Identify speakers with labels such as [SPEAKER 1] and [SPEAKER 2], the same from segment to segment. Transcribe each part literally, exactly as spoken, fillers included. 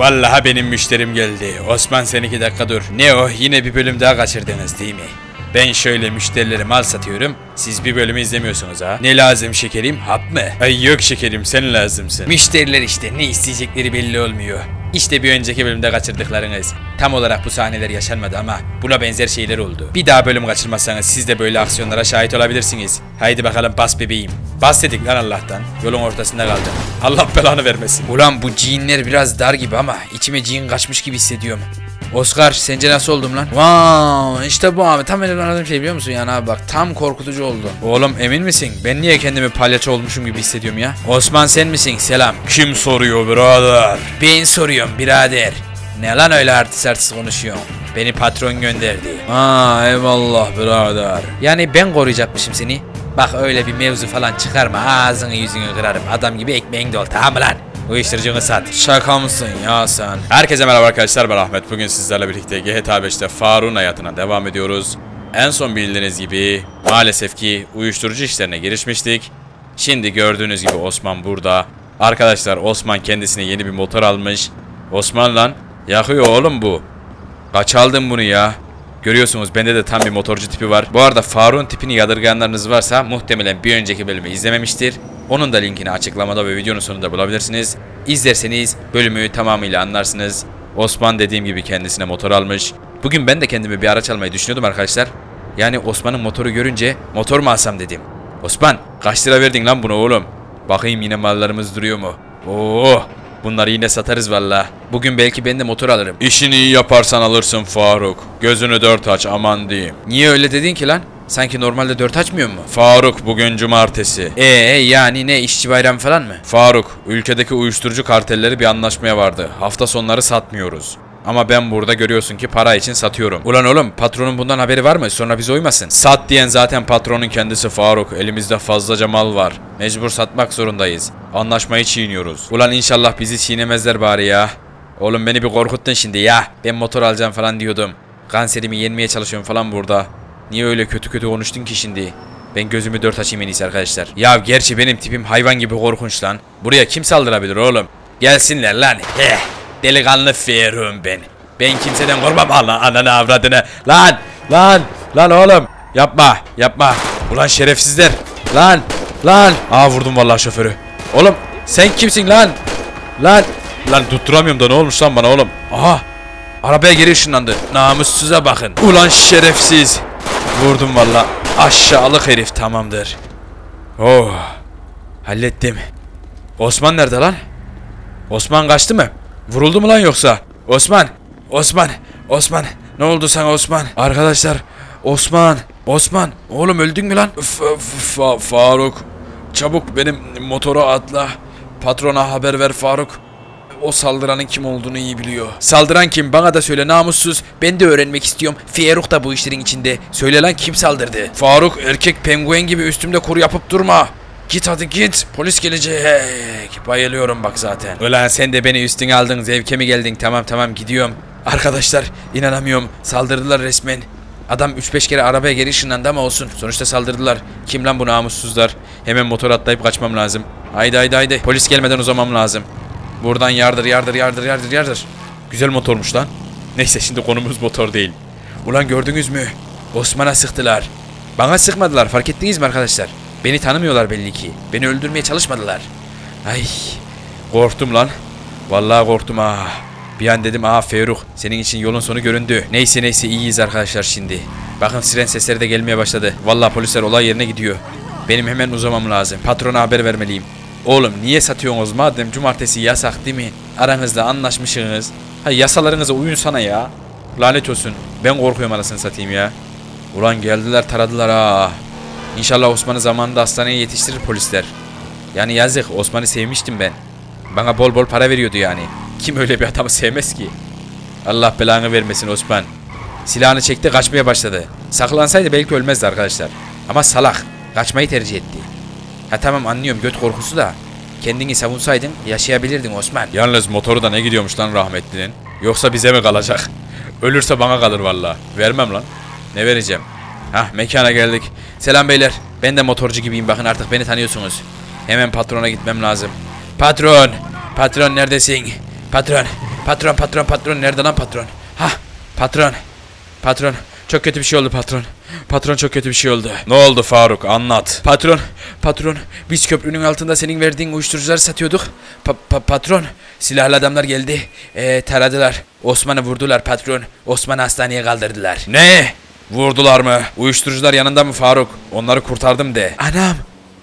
[SPEAKER 1] Vallahi benim müşterim geldi. Osman sen iki dakika dur. Ne o? Yine bir bölüm daha kaçırdınız değil mi? Ben şöyle müşterilere mal satıyorum. Siz bir bölümü izlemiyorsunuz ha. Ne lazım şekerim? Hap mı? Ay yok şekerim, sen lazımsın. Müşteriler işte ne isteyecekleri belli olmuyor. İşte bir önceki bölümde kaçırdıklarınız. Tam olarak bu sahneler yaşanmadı ama buna benzer şeyler oldu. Bir daha bölüm kaçırmazsanız siz de böyle aksiyonlara şahit olabilirsiniz. Haydi bakalım bas bebeğim. Bas dedik lan Allah'tan. Yolun ortasında kaldım. Allah belanı vermesin. Ulan bu jeanler biraz dar gibi ama içime jean kaçmış gibi hissediyorum. Oscar sence nasıl oldum lan? Wow, işte bu abi, tam benim aradığım şey biliyor musun yani abi, bak tam korkutucu oldu. Oğlum emin misin? Ben niye kendimi palyaço olmuşum gibi hissediyorum ya? Osman sen misin? Selam. Kim soruyor birader? Ben soruyorum birader. Ne lan öyle artist artist konuşuyorsun? Beni patron gönderdi. Aa eyvallah birader. Yani ben koruyacakmışım seni. Bak öyle bir mevzu falan çıkarma, ağzını yüzünü kırarım. Adam gibi ekmeğin dol, tamam mı lan? Uyuşturucunu sat. Şaka mısın ya sen? Herkese merhaba arkadaşlar, ben Ahmet. Bugün sizlerle birlikte G T A beşte Faruk'un hayatına devam ediyoruz. En son bildiğiniz gibi maalesef ki uyuşturucu işlerine girişmiştik. Şimdi gördüğünüz gibi Osman burada. Arkadaşlar Osman kendisine yeni bir motor almış. Osman lan yakıyor oğlum bu. Kaç aldın bunu ya? Görüyorsunuz bende de tam bir motorcu tipi var. Bu arada Faruk'un tipini yadırgayanlarınız varsa muhtemelen bir önceki bölümü izlememiştir. Onun da linkini açıklamada ve videonun sonunda bulabilirsiniz. İzlerseniz bölümü tamamıyla anlarsınız. Osman dediğim gibi kendisine motor almış. Bugün ben de kendime bir araç almayı düşünüyordum arkadaşlar. Yani Osman'ın motoru görünce motor mu alsam dedim. Osman kaç lira verdin lan bunu oğlum? Bakayım yine mallarımız duruyor mu? Oo, bunları yine satarız valla. Bugün belki ben de motor alırım. İşini iyi yaparsan alırsın Faruk. Gözünü dört aç aman diyeyim. Niye öyle dedin ki lan? Sanki normalde dört açmıyor mu? Faruk bugün cumartesi. Eee yani ne, işçi bayramı falan mı? Faruk, ülkedeki uyuşturucu kartelleri bir anlaşmaya vardı. Hafta sonları satmıyoruz. Ama ben burada görüyorsun ki para için satıyorum. Ulan oğlum patronun bundan haberi var mı? Sonra bizi uymasın. Sat diyen zaten patronun kendisi Faruk. Elimizde fazlaca mal var. Mecbur satmak zorundayız. Anlaşmayı çiğniyoruz. Ulan inşallah bizi çiğnemezler bari ya. Oğlum beni bir korkuttun şimdi ya. Ben motor alacağım falan diyordum. Kanserimi yenmeye çalışıyorum falan burada. Niye öyle kötü kötü konuştun ki şimdi? Ben gözümü dört açayım en iyisi arkadaşlar. Ya gerçi benim tipim hayvan gibi korkunç lan. Buraya kim saldırabilir oğlum? Gelsinler lan. Heh. Delikanlı Ferruh'um ben. Ben kimseden korkmam. Allah ananı avradını. Lan. Lan. Lan oğlum. Yapma. Yapma. Ulan şerefsizler. Lan. Lan. Aa vurdum vallahi şoförü. Oğlum sen kimsin lan? Lan. Lan tutturamıyorum da ne olmuş lan bana oğlum? Aha. Arabaya geri ışınlandı. Namussuza bakın. Ulan şerefsiz. Vurdum valla. Aşağılık herif, tamamdır. Oh. Hallettim. Osman nerede lan? Osman kaçtı mı? Vuruldu mu lan yoksa? Osman. Osman. Osman. Ne oldu sana Osman? Arkadaşlar. Osman. Osman. Oğlum öldün mü lan? F F Faruk. Çabuk benim motora atla. Patrona haber ver Faruk. O saldıranın kim olduğunu iyi biliyor. Saldıran kim? Bana da söyle namussuz. Ben de öğrenmek istiyorum. Faruk da bu işlerin içinde. Söyle lan kim saldırdı? Faruk erkek penguen gibi üstümde kuru yapıp durma. Git hadi git. Polis gelecek. Bayılıyorum bak zaten. Ulan sen de beni üstüne aldın. Zevke mi geldin? Tamam tamam gidiyorum. Arkadaşlar inanamıyorum. Saldırdılar resmen. Adam üç beş kere arabaya geri ışınlandı ama olsun. Sonuçta saldırdılar. Kim lan bu namussuzlar? Hemen motor atlayıp kaçmam lazım. Haydi haydi haydi. Polis gelmeden uzamam lazım. Buradan yardır yardır yardır yardır yardır. Güzel motormuş lan. Neyse şimdi konumuz motor değil. Ulan gördünüz mü? Osman'a sıktılar. Bana sıkmadılar, fark ettiniz mi arkadaşlar? Beni tanımıyorlar belli ki. Beni öldürmeye çalışmadılar. Ay korktum lan. Vallahi korktum ha. Bir an dedim aa Ferruh senin için yolun sonu göründü. Neyse neyse iyiyiz arkadaşlar şimdi. Bakın siren sesleri de gelmeye başladı. Vallahi polisler olay yerine gidiyor. Benim hemen uzamam lazım. Patrona haber vermeliyim. Oğlum niye satıyorsunuz madem cumartesi yasak değil mi? Aranızda anlaşmışsınız. Ha yasalarınıza uyun sana ya. Lanet olsun. Ben korkuyorum anasını satayım ya. Ulan geldiler taradılar ha. İnşallah Osman'ı zamanında hastaneye yetiştirir polisler. Yani yazık, Osman'ı sevmiştim ben. Bana bol bol para veriyordu yani. Kim öyle bir adamı sevmez ki? Allah belanı vermesin Osman. Silahını çekti kaçmaya başladı. Saklansaydı belki ölmezdi arkadaşlar. Ama salak. Kaçmayı tercih etti. Ha tamam anlıyorum göt korkusu da. Kendini savunsaydın yaşayabilirdin Osman. Yalnız motoru da ne gidiyormuş lan rahmetlinin. Yoksa bize mi kalacak? Ölürse bana kalır valla. Vermem lan. Ne vereceğim? Hah mekana geldik. Selam beyler. Ben de motorcu gibiyim bakın artık beni tanıyorsunuz. Hemen patrona gitmem lazım. Patron. Patron neredesin? Patron. Patron patron patron nerede lan patron? Hah patron. Patron çok kötü bir şey oldu patron. Patron çok kötü bir şey oldu. Ne oldu Faruk anlat. Patron patron biz köprünün altında senin verdiğin uyuşturucuları satıyorduk. Pa pa patron silahlı adamlar geldi. Ee, taradılar. Osman'ı vurdular patron. Osman'ı hastaneye kaldırdılar. Ne? Vurdular mı? Uyuşturucular yanında mı Faruk? Onları kurtardım de. Anam.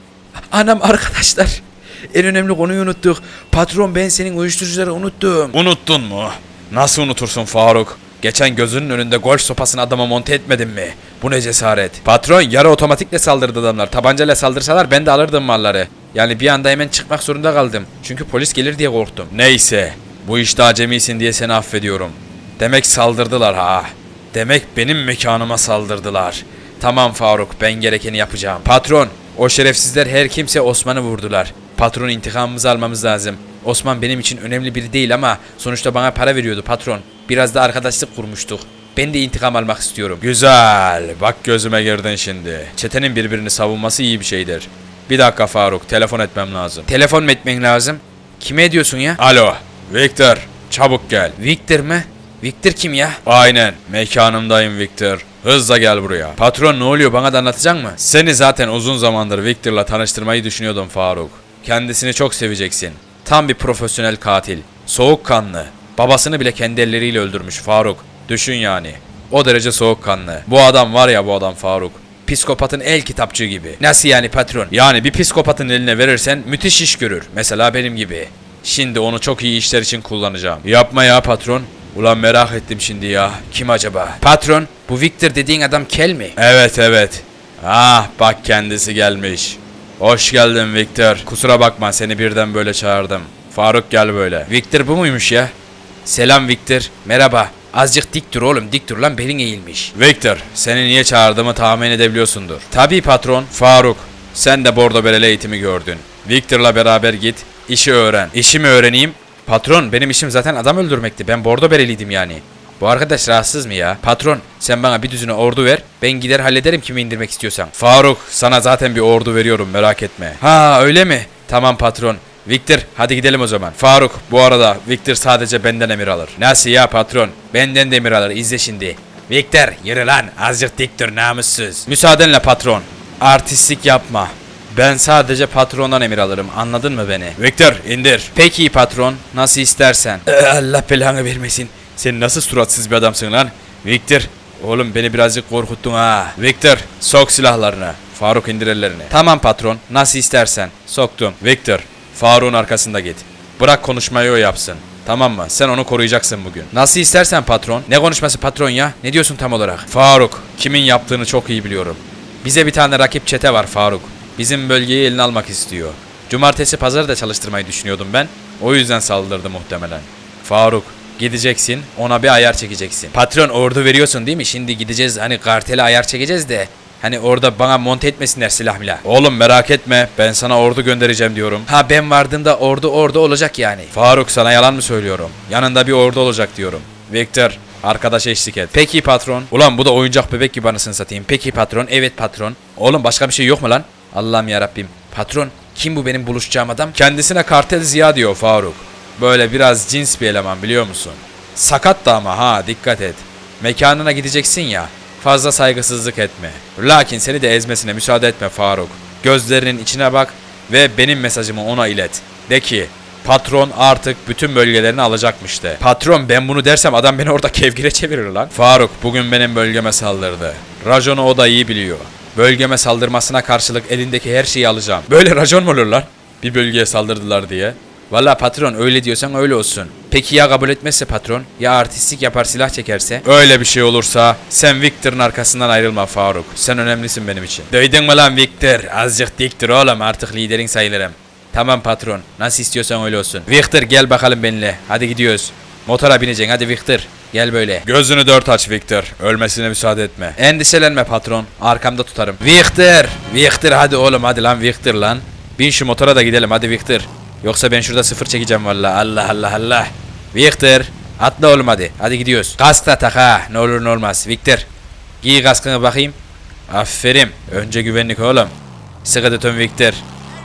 [SPEAKER 1] Anam arkadaşlar. En önemli konuyu unuttuk. Patron ben senin uyuşturucuları unuttum. Unuttun mu? Nasıl unutursun Faruk? Geçen gözünün önünde golf sopasını adama monte etmedin mi? Bu ne cesaret? Patron yarı otomatikle saldırdı adamlar. Tabancayla saldırsalar ben de alırdım malları. Yani bir anda hemen çıkmak zorunda kaldım. Çünkü polis gelir diye korktum. Neyse. Bu işte acemisin diye seni affediyorum. Demek saldırdılar ha. Demek benim mekanıma saldırdılar. Tamam Faruk ben gerekeni yapacağım. Patron o şerefsizler her kimse Osman'ı vurdular. Patron intikamımızı almamız lazım. Osman benim için önemli biri değil ama sonuçta bana para veriyordu patron. Biraz da arkadaşlık kurmuştuk. Ben de intikam almak istiyorum. Güzel. Bak gözüme girdin şimdi. Çetenin birbirini savunması iyi bir şeydir. Bir dakika Faruk telefon etmem lazım. Telefon mu etmen lazım? Kime ediyorsun ya? Alo. Victor. Çabuk gel. Victor mı? Victor kim ya? Aynen. Mekanımdayım Victor. Hızla gel buraya. Patron ne oluyor bana da anlatacaksın mı? Seni zaten uzun zamandır Victor'la tanıştırmayı düşünüyordum Faruk. Kendisini çok seveceksin. Tam bir profesyonel katil. Soğukkanlı. Babasını bile kendi elleriyle öldürmüş Faruk. Düşün yani. O derece soğukkanlı. Bu adam var ya bu adam Faruk. Psikopatın el kitapçığı gibi. Nasıl yani patron? Yani bir psikopatın eline verirsen müthiş iş görür. Mesela benim gibi. Şimdi onu çok iyi işler için kullanacağım. Yapma ya patron. Ulan merak ettim şimdi ya. Kim acaba? Patron bu Victor dediğin adam kel mi? Evet evet. Ah bak kendisi gelmiş. Hoş geldin Victor. Kusura bakma seni birden böyle çağırdım. Faruk gel böyle. Victor bu muymuş ya? Selam Victor. Merhaba. Azıcık dik dur oğlum. Dik dur lan belin eğilmiş. Victor seni niye çağırdığımı tahmin edebiliyorsundur. Tabii patron. Faruk sen de bordo bereli eğitimi gördün. Victor'la beraber git. İşi öğren. İşimi öğreneyim. Patron benim işim zaten adam öldürmekti. Ben bordo bereliydim yani. Bu arkadaş rahatsız mı ya? Patron sen bana bir düzine ordu ver. Ben gider hallederim kimi indirmek istiyorsan. Faruk sana zaten bir ordu veriyorum merak etme. Ha öyle mi? Tamam patron. Victor hadi gidelim o zaman. Faruk bu arada Victor sadece benden emir alır. Nasıl ya patron? Benden de emir alır izle şimdi. Victor yürü lan azıcık dik dur namussuz. Müsaadenle patron. Artistlik yapma. Ben sadece patrondan emir alırım anladın mı beni? Victor indir. Peki patron nasıl istersen. Ee, Allah belanı vermesin. Sen nasıl suratsız bir adamsın lan? Victor oğlum beni birazcık korkuttun ha. Victor sok silahlarını. Faruk indir ellerini. Tamam patron nasıl istersen. Soktum. Victor Faruk'un arkasında git. Bırak konuşmayı o yapsın. Tamam mı? Sen onu koruyacaksın bugün. Nasıl istersen patron. Ne konuşması patron ya? Ne diyorsun tam olarak? Faruk kimin yaptığını çok iyi biliyorum. Bize bir tane rakip çete var Faruk. Bizim bölgeyi eline almak istiyor. Cumartesi pazarı da çalıştırmayı düşünüyordum ben. O yüzden saldırdı muhtemelen. Faruk gideceksin ona bir ayar çekeceksin. Patron ordu veriyorsun değil mi? Şimdi gideceğiz hani kartele ayar çekeceğiz de. Hani orada bana monte etmesinler silah milah. Oğlum merak etme ben sana ordu göndereceğim diyorum. Ha ben vardığımda ordu ordu olacak yani. Faruk sana yalan mı söylüyorum? Yanında bir ordu olacak diyorum. Victor arkadaş eşlik et. Peki patron. Ulan bu da oyuncak bebek gibi anasını satayım. Peki patron. Evet patron. Oğlum başka bir şey yok mu lan? Allah'ım yarabbim. Patron kim bu benim buluşacağım adam? Kendisine kartel Ziya diyor Faruk. Böyle biraz cins bir eleman biliyor musun? Sakat da ama ha dikkat et. Mekanına gideceksin ya. Fazla saygısızlık etme. Lakin seni de ezmesine müsaade etme Faruk. Gözlerinin içine bak ve benim mesajımı ona ilet. De ki patron artık bütün bölgelerini alacakmış de. Patron ben bunu dersem adam beni orada kevgire çevirir lan. Faruk bugün benim bölgeme saldırdı. Raconu o da iyi biliyor. Bölgeme saldırmasına karşılık elindeki her şeyi alacağım. Böyle racon mu olur lan? Bir bölgeye saldırdılar diye. Valla patron öyle diyorsan öyle olsun. Peki ya kabul etmezse patron? Ya artistlik yapar silah çekerse? Öyle bir şey olursa sen Victor'ın arkasından ayrılma Faruk. Sen önemlisin benim için. Duydun mu lan Victor? Azıcık diktir oğlum artık liderin sayılırım. Tamam patron nasıl istiyorsan öyle olsun. Victor gel bakalım benimle. Hadi gidiyoruz. Motora bineceksin hadi Victor. Gel böyle. Gözünü dört aç Victor. Ölmesine müsaade etme. Endişelenme patron. Arkamda tutarım. Victor! Victor hadi oğlum hadi lan Victor lan. Bin şu motora da gidelim hadi Victor. Yoksa ben şurada sıfır çekeceğim valla. Allah Allah Allah. Victor. Atla oğlum hadi. Hadi gidiyoruz. Kask da tak ha. Ne olur ne olmaz. Victor. Giy kaskını bakayım. Aferin. Önce güvenlik oğlum. Sıkı tutun Victor.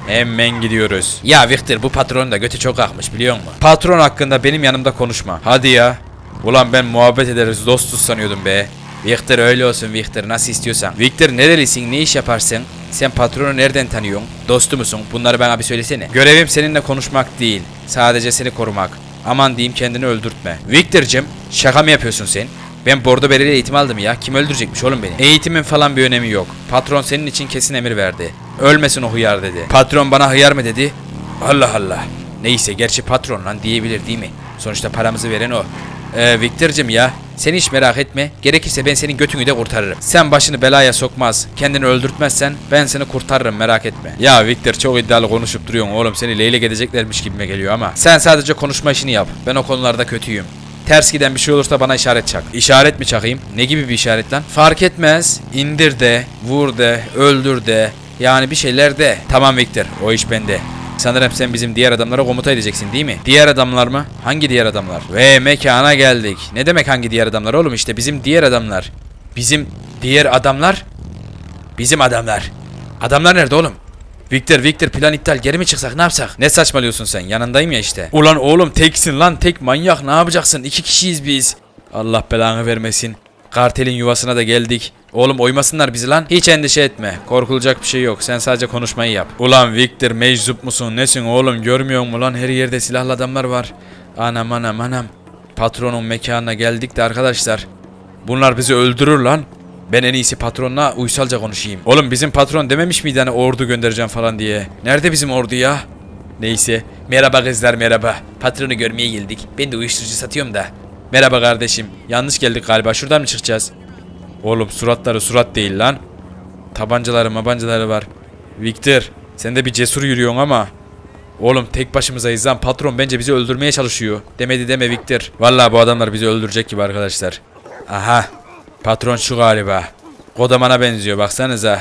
[SPEAKER 1] Hemen gidiyoruz. Ya Victor, bu patronun da götü çok akmış biliyor musun? Patron hakkında benim yanımda konuşma. Hadi ya. Ulan ben muhabbet ederiz, dostuz sanıyordum be. Victor öyle olsun Victor, nasıl istiyorsan. Victor nerelisin, ne iş yaparsın? Sen patronu nereden tanıyorsun? Dostu musun? Bunları bana bir söylesene. Görevim seninle konuşmak değil. Sadece seni korumak. Aman diyeyim, kendini öldürtme. Victor'cım, şaka mı yapıyorsun sen? Ben bordo bereli eğitim aldım ya. Kim öldürecekmiş oğlum beni? Eğitimin falan bir önemi yok. Patron senin için kesin emir verdi. Ölmesin o hıyar dedi. Patron bana hıyar mı dedi? Allah Allah. Neyse, gerçi patron lan diyebilir değil mi? Sonuçta paramızı veren o. Ee, Victor'cım ya, sen hiç merak etme. Gerekirse ben senin götünü de kurtarırım. Sen başını belaya sokmaz, kendini öldürtmezsen ben seni kurtarırım, merak etme. Ya Victor, çok iddialı konuşup duruyorsun oğlum. Seni leylek edeceklermiş gibime geliyor ama. Sen sadece konuşma işini yap. Ben o konularda kötüyüm. Ters giden bir şey olursa bana işaret çak. İşaret mi çakayım? Ne gibi bir işaret lan? Fark etmez. İndir de, vur de, öldür de. Yani bir şeyler de. Tamam Victor, o iş bende. Sanırım sen bizim diğer adamlara komuta edeceksin değil mi? Diğer adamlar mı? Hangi diğer adamlar? Ve mekana geldik. Ne demek hangi diğer adamlar oğlum? İşte bizim diğer adamlar. Bizim diğer adamlar? Bizim adamlar. Adamlar nerede oğlum? Victor, Victor, plan iptal. Geri mi çıksak, ne yapsak? Ne saçmalıyorsun sen? Yanındayım ya işte. Ulan oğlum teksin lan, tek manyak, ne yapacaksın? İki kişiyiz biz. Allah belanı vermesin. Kartelin yuvasına da geldik. Oğlum oymasınlar bizi lan. Hiç endişe etme. Korkulacak bir şey yok. Sen sadece konuşmayı yap. Ulan Victor, meczup musun? Nesin oğlum? Görmüyor musun lan? Her yerde silahlı adamlar var. Anam anam anam. Patronun mekanına geldik de arkadaşlar. Bunlar bizi öldürür lan. Ben en iyisi patronla uysalca konuşayım. Oğlum bizim patron dememiş miydi hani ordu göndereceğim falan diye? Nerede bizim ordu ya? Neyse. Merhaba kızlar, merhaba. Patronu görmeye geldik. Ben de uyuşturucu satıyorum da. Merhaba kardeşim. Yanlış geldik galiba. Şuradan mı çıkacağız? Oğlum suratları surat değil lan. Tabancaları mabancaları var. Victor, sen de bir cesur yürüyorsun ama. Oğlum tek başımızayız lan. Patron bence bizi öldürmeye çalışıyor. Demedi deme Victor. Vallahi bu adamlar bizi öldürecek gibi arkadaşlar. Aha. Patron şu galiba. Kodamana benziyor, baksanıza.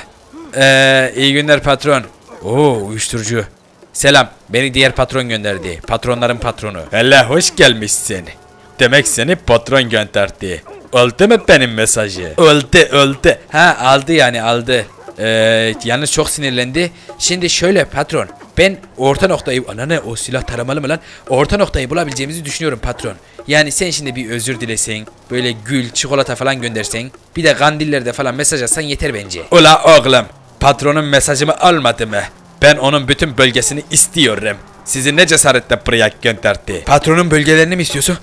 [SPEAKER 1] Eee iyi günler patron. Oo, uyuşturucu. Selam, beni diğer patron gönderdi. Patronların patronu. Hele hoş gelmişsin. Demek seni patron gönderdi. Oldu mu benim mesajı? Oldu oldu. Ha, aldı yani aldı. Ee, yalnız çok sinirlendi. Şimdi şöyle patron. Ben orta noktayı... Anne, o silah taramalı mı lan? Orta noktayı bulabileceğimizi düşünüyorum patron. Yani sen şimdi bir özür dilesen, böyle gül, çikolata falan göndersen, bir de kandillerde falan mesaj atsan yeter bence. Ula oğlum, patronun mesajımı almadı mı? Ben onun bütün bölgesini istiyorum. Sizi ne cesaretle buraya gönderdi? Patronun bölgelerini mi istiyorsun?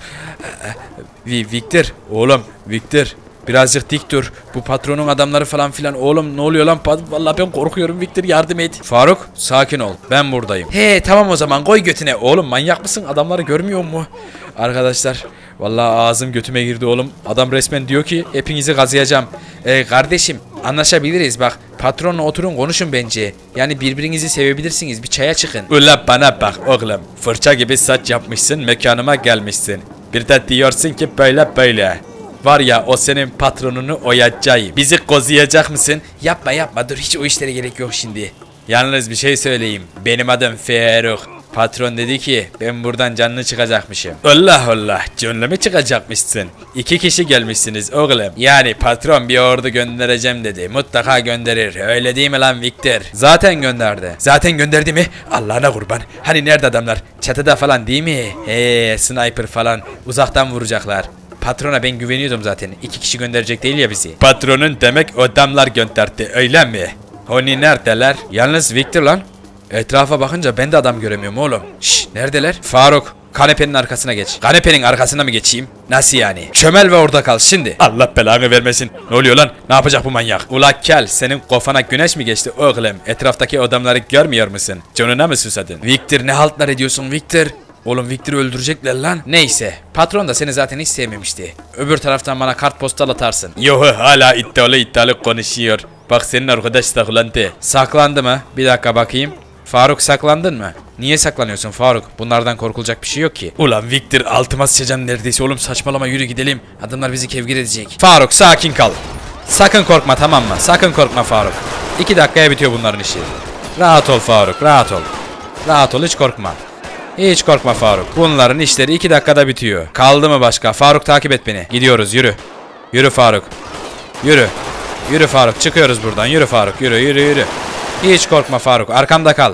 [SPEAKER 1] Victor, oğlum Victor, birazcık dik dur. Bu patronun adamları falan filan. Oğlum ne oluyor lan? Vallahi ben korkuyorum Victor, yardım et. Faruk, sakin ol, ben buradayım. He tamam o zaman, koy götüne. Oğlum manyak mısın? Adamları görmüyor mu? Arkadaşlar vallahi ağzım götüme girdi oğlum. Adam resmen diyor ki hepinizi gazlayacağım. Ee, kardeşim anlaşabiliriz bak. Patronla oturun konuşun bence. Yani birbirinizi sevebilirsiniz. Bir çaya çıkın. Ula bana bak oğlum. Fırça gibi saç yapmışsın, mekanıma gelmişsin. Bir de diyorsun ki böyle böyle. Var ya, o senin patronunu oyacağım. Bizi kozlayacak mısın? Yapma yapma, dur, hiç o işlere gerek yok şimdi. Yalnız bir şey söyleyeyim. Benim adım Faruk. Patron dedi ki ben buradan canlı çıkacakmışım. Allah Allah, canlı mı çıkacakmışsın? İki kişi gelmişsiniz oğlum. Yani patron bir ordu göndereceğim dedi. Mutlaka gönderir. Öyle değil mi lan Victor? Zaten gönderdi. Zaten gönderdi mi? Allah'ına kurban. Hani nerede adamlar? Çatıda falan değil mi? He, sniper falan. Uzaktan vuracaklar. Patrona ben güveniyordum zaten. İki kişi gönderecek değil ya bizi. Patronun demek adamlar gönderdi, öyle mi? Hani neredeler? Yalnız Victor lan. Etrafa bakınca ben de adam göremiyorum oğlum. Şşş, neredeler? Faruk, kanepenin arkasına geç. Kanepenin arkasına mı geçeyim? Nasıl yani? Çömel ve orada kal şimdi. Allah belanı vermesin. Ne oluyor lan? Ne yapacak bu manyak? Ula kel, senin kafana güneş mi geçti oğlum? Etraftaki adamları görmüyor musun? Canına mı susadın? Victor, ne haltlar ediyorsun Victor? Oğlum Victor'ı öldürecekler lan. Neyse, patron da seni zaten hiç sevmemişti. Öbür taraftan bana kartpostal atarsın. Yo, hala iddialı iddialı konuşuyor. Bak senin arkadaş saklandı. Saklandı mı? Bir dakika bakayım. Faruk, saklandın mı? Niye saklanıyorsun Faruk? Bunlardan korkulacak bir şey yok ki. Ulan Victor, altıma sıçacağım neredeyse oğlum, saçmalama, yürü gidelim. Adamlar bizi kevgir edecek. Faruk, sakin kal. Sakın korkma, tamam mı? Sakın korkma Faruk. İki dakikaya bitiyor bunların işi. Rahat ol Faruk, rahat ol. Rahat ol, hiç korkma. Hiç korkma Faruk. Bunların işleri iki dakikada bitiyor. Kaldı mı başka? Faruk, takip et beni. Gidiyoruz, yürü. Yürü Faruk. Yürü. Yürü Faruk, çıkıyoruz buradan. Yürü Faruk, yürü yürü yürü. Hiç korkma Faruk, arkamda kal.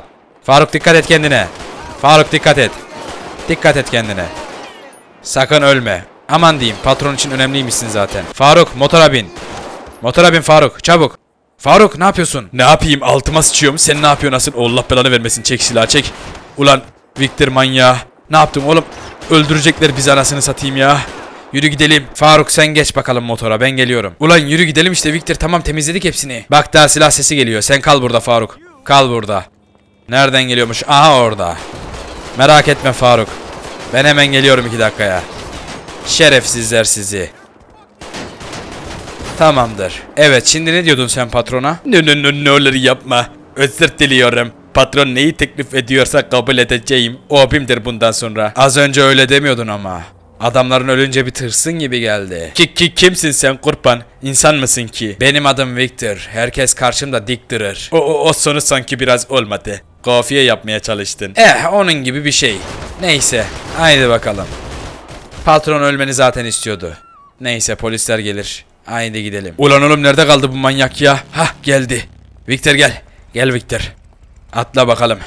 [SPEAKER 1] Faruk dikkat et kendine. Faruk dikkat et. Dikkat et kendine. Sakın ölme. Aman diyeyim, patron için önemliymişsin zaten. Faruk motora bin. Motora bin Faruk, çabuk. Faruk ne yapıyorsun? Ne yapayım, altıma sıçıyorum. Sen ne yapıyorsun asıl? Allah belanı vermesin, çek silahı çek. Ulan Victor manyağı. Ne yaptın oğlum? Öldürecekler bizi, anasını satayım ya. Yürü gidelim. Faruk sen geç bakalım motora, ben geliyorum. Ulan yürü gidelim işte Victor, tamam temizledik hepsini. Bak daha silah sesi geliyor. Sen kal burada Faruk. Kal burada. Nereden geliyormuş? Aha orada. Merak etme Faruk. Ben hemen geliyorum iki dakikaya. Şerefsizler sizi. Tamamdır. Evet, şimdi ne diyordun sen patrona? Ne ne ne ne olur yapma. Özür diliyorum. Patron neyi teklif ediyorsa kabul edeceğim. O abimdir bundan sonra. Az önce öyle demiyordun ama. Adamların ölünce bir tırsın gibi geldi. Ki, ki kimsin sen kurban? İnsan mısın ki? Benim adım Victor. Herkes karşımda dik durur. O, o, o sonu sanki biraz olmadı. Kafiye yapmaya çalıştın. Eh, onun gibi bir şey. Neyse. Haydi bakalım. Patron ölmeni zaten istiyordu. Neyse, polisler gelir. Haydi gidelim. Ulan oğlum, nerede kaldı bu manyak ya? Hah, geldi. Victor gel. Gel Victor. Atla bakalım.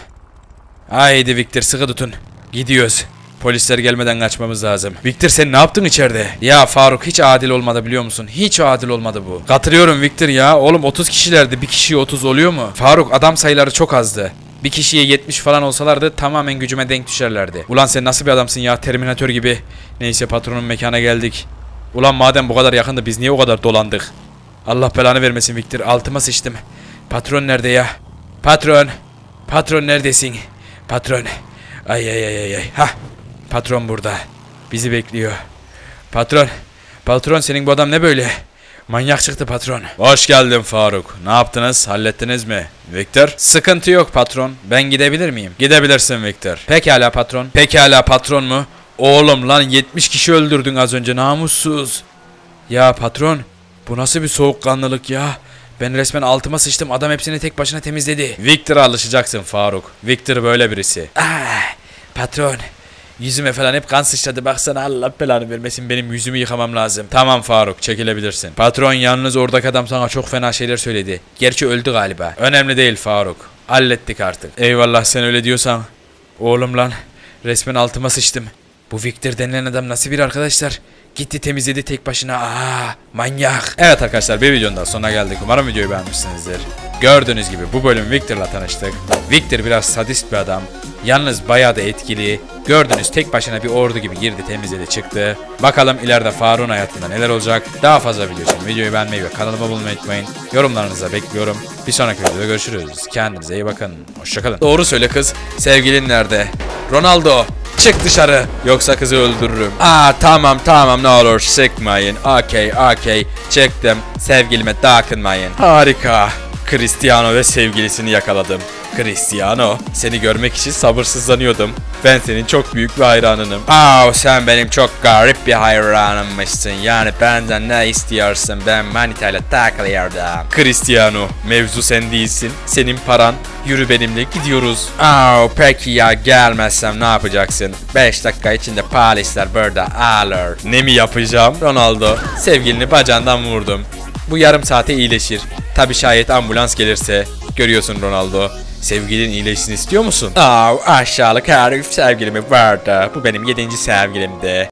[SPEAKER 1] Haydi Victor, sıkı tutun. Gidiyoruz. Polisler gelmeden kaçmamız lazım. Victor sen ne yaptın içeride? Ya Faruk, hiç adil olmadı biliyor musun? Hiç adil olmadı bu. Katılıyorum Victor ya. Oğlum otuz kişilerdi. Bir kişiye otuz oluyor mu? Faruk, adam sayıları çok azdı. Bir kişiye yetmiş falan olsalardı tamamen gücüme denk düşerlerdi. Ulan sen nasıl bir adamsın ya, Terminator gibi. Neyse, patronun mekana geldik. Ulan madem bu kadar yakındı, biz niye o kadar dolandık? Allah belanı vermesin Victor, altıma sıçtım. Patron nerede ya? Patron. Patron neredesin? Patron. Ay ay ay ay. Hah. Patron burada. Bizi bekliyor. Patron. Patron, senin bu adam ne böyle? Manyak çıktı patron. Hoş geldin Faruk. Ne yaptınız? Hallettiniz mi? Victor? Sıkıntı yok patron. Ben gidebilir miyim? Gidebilirsin Victor. Pekala patron. Pekala patron mu? Oğlum lan, yetmiş kişi öldürdün az önce, namussuz. Ya patron, bu nasıl bir soğukkanlılık ya? Ben resmen altıma sıçtım, adam hepsini tek başına temizledi. Victor'a alışacaksın Faruk. Victor böyle birisi. Ah, patron. Yüzüme falan hep kan sıçradı, baksana, Allah belanı vermesin, benim yüzümü yıkamam lazım. Tamam Faruk, çekilebilirsin. Patron, yalnız oradaki adam sana çok fena şeyler söyledi. Gerçi öldü galiba. Önemli değil Faruk. Hallettik artık. Eyvallah, sen öyle diyorsan. Oğlum lan, resmen altıma sıçtım. Bu Victor denilen adam nasıl bir arkadaşlar? Gitti temizledi tek başına. Aa, manyak. Evet arkadaşlar, bir videonun daha sonuna geldik. Umarım videoyu beğenmişsinizdir. Gördüğünüz gibi bu bölüm Victor'la tanıştık. Victor biraz sadist bir adam. Yalnız bayağı da etkili. Gördünüz, tek başına bir ordu gibi girdi, temizledi, çıktı. Bakalım ileride Faruk'un hayatında neler olacak. Daha fazla video için videoyu beğenmeyi ve kanalıma abone olmayı unutmayın. Yorumlarınızı bekliyorum. Bir sonraki videoda görüşürüz. Kendinize iyi bakın. Hoşçakalın. Doğru söyle kız. Sevgilin nerede? Ronaldo. Çık dışarı, yoksa kızı öldürürüm. Aa tamam tamam, ne olur sıkmayın. Okey okey, çıktım. Sevgilime dokunmayın. Harika. Cristiano ve sevgilisini yakaladım. Cristiano, seni görmek için sabırsızlanıyordum. Ben senin çok büyük bir hayranınım. Aa, sen benim çok garip bir hayranımmışsın. Yani benden ne istiyorsun? Ben manitayla takılıyordum. Cristiano, mevzu sen değilsin. Senin paran. Yürü benimle, gidiyoruz. Aa, peki ya gelmezsem ne yapacaksın? beş dakika içinde polisler burada alır. Ne mi yapacağım Ronaldo? Sevgilini bacağından vurdum. Bu yarım saate iyileşir. Tabi şayet ambulans gelirse. Görüyorsun Ronaldo. Sevgilin iyileşsin istiyor musun? Aa, aşağılık herif sevgilimi vardı. Bu benim yedinci sevgilimdi.